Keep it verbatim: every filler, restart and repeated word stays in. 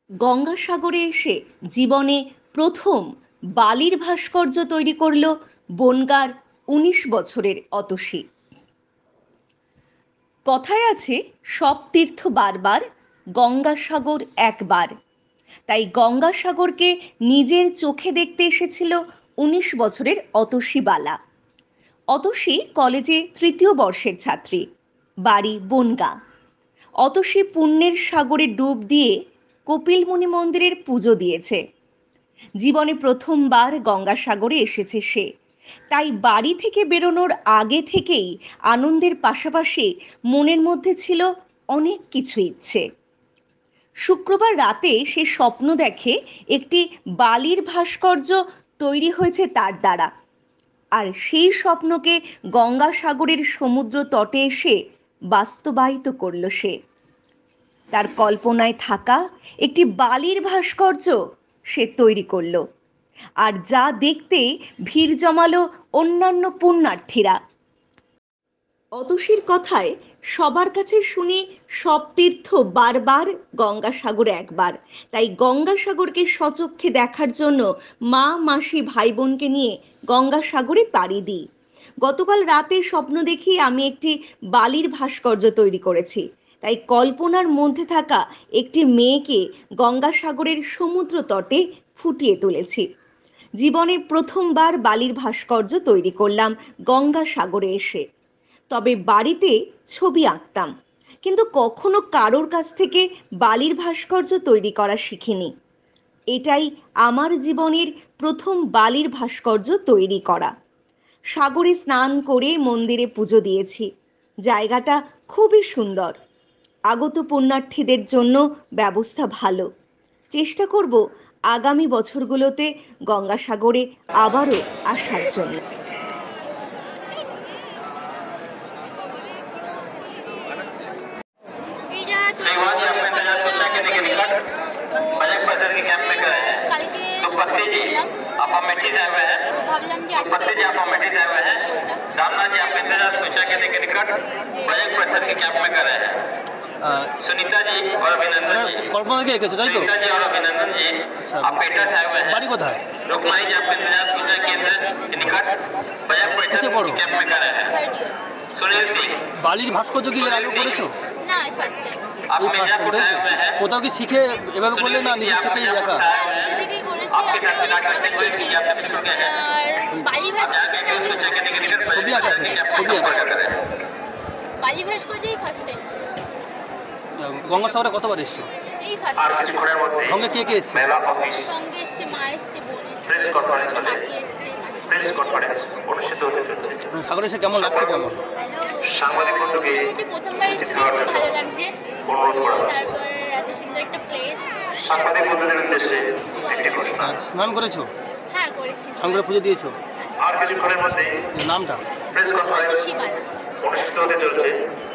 গঙ্গাসাগরে এসে জীবনে প্রথম বালির ভাস্কর্য তৈরি করল বনগাঁর উনিশ বছরের অতসী। কথায় আছে সব তীর্থ বারবার, গঙ্গাসাগর একবার। তাই গঙ্গাসাগরকে নিজের চোখে দেখতে এসেছিল উনিশ বছরের অতসী বালা। অতসী কলেজে তৃতীয় বর্ষের ছাত্রী, বাড়ি বনগাঁ। অতসী পুণ্যের সাগরে ডুব দিয়ে কপিলমুনি মন্দিরের পুজো দিয়েছে। জীবনে প্রথমবার গঙ্গাসাগরে এসেছে সে। তাই বাড়ি থেকে বেরোনোর আগে থেকেই আনন্দের পাশাপাশি মনের মধ্যে ছিল অনেক কিছু ইচ্ছে। শুক্রবার রাতে সে স্বপ্ন দেখে একটি বালির ভাস্কর্য তৈরি হয়েছে তার দ্বারা। আর সেই স্বপ্নকে গঙ্গাসাগরের সমুদ্র তটে এসে বাস্তবায়িত করল সে। তার কল্পনায় থাকা একটি বালির ভাস্কর্য সে তৈরি করল, আর যা দেখতে ভিড় জমালো অন্যান্য পুণ্যার্থীরা। অতসীর কথায় সবার কাছে শুনি সব তীর্থ বারবার, গঙ্গাসাগর একবার। তাই গঙ্গাসাগরকে স্বচক্ষে দেখার জন্য মা, মাসি, ভাই বোনকে নিয়ে গঙ্গাসাগরে পাড়ি দিই। গতকাল রাতে স্বপ্ন দেখি আমি একটি বালির ভাস্কর্য তৈরি করেছি। তাই কল্পনার মধ্যে থাকা একটি মেয়েকে গঙ্গাসাগরের সমুদ্র তটে ফুটিয়ে তুলেছি। জীবনে প্রথমবার বালির ভাস্কর্য তৈরি করলাম গঙ্গাসাগরে এসে। তবে বাড়িতে ছবি আঁকতাম, কিন্তু কখনো কারোর কাছ থেকে বালির ভাস্কর্য তৈরি করা শিখিনি। এটাই আমার জীবনের প্রথম বালির ভাস্কর্য তৈরি করা। সাগরে স্নান করে মন্দিরে পুজো দিয়েছি। জায়গাটা খুবই সুন্দর। আগত পুণ্যার্থীদের জন্য ব্যবস্থা ভালো। চেষ্টা করব আগামী বছরগুলোতে গঙ্গাসাগরে আবারও আসার জন্য। सुनीता जी और अभिनंदन जी कल्पना के ताई तो सुनीता जी और अभिनंदन जी ऑपरेटर आए हुए हैं। बाड़ी कोথায়? रुकमाई जी आपका इंतजार पूजा केंद्र के निकट बजाक किसे पढ़ो? कैंप में कर रहे हैं। सुनील सिंह বালির ভাস্কর্য কি এর আগে করেছো? না, ফার্স্ট টাইম। आप এই ফার্স্ট मिर्जापुर आए हुए हैं। কোথাও কি শিখে এভাবে করলে না নিজে থেকেই একা? নিজে থেকেই করেছি, आपके আমি घर से नाटक আঁকা से শিখি। आपके बिल्कुल क्या है আর বালি ভাস্কর্য जाके আমি पूजा के निकट ছবি আঁকা আছে, ছবি আঁকা। कर रहे हैं। বালি ভাস্কর্যই ফার্স্ট টাইম করেছি। গঙ্গাসাগরে কতবার এসছো? এই ফার্স্ট আর টাইম। কিছুক্ষণের মধ্যে সঙ্গে কে কে এসছে? মেলা অফিস সঙ্গে এসছে, মা এসছে, বোন এসছে, প্রেস কনফারেন্স একটা মাসি এসছে, মাসি প্রেস কনফারেন্স অনুষ্ঠিত হতে চলছে। সাগরে এসে কেমন লাগছে? কেমন সাংবাদিক বন্ধুকে মোটামুটি প্রথমবার এসেছি, খুব ভালো লাগছে। অনুরোধ করা হচ্ছে। তারপর এত সুন্দর একটা প্লেস। সাংবাদিক বন্ধুদের উদ্দেশ্যে একটি ঘোষণা। আর স্নান করেছো? হ্যাঁ, করেছি। সাগরে পুজো দিয়েছো? আর কিছুক্ষণের মধ্যে নামটা? প্রেস কনফারেন্স অতসী বালা। অনুষ্ঠিত হতে চলছে।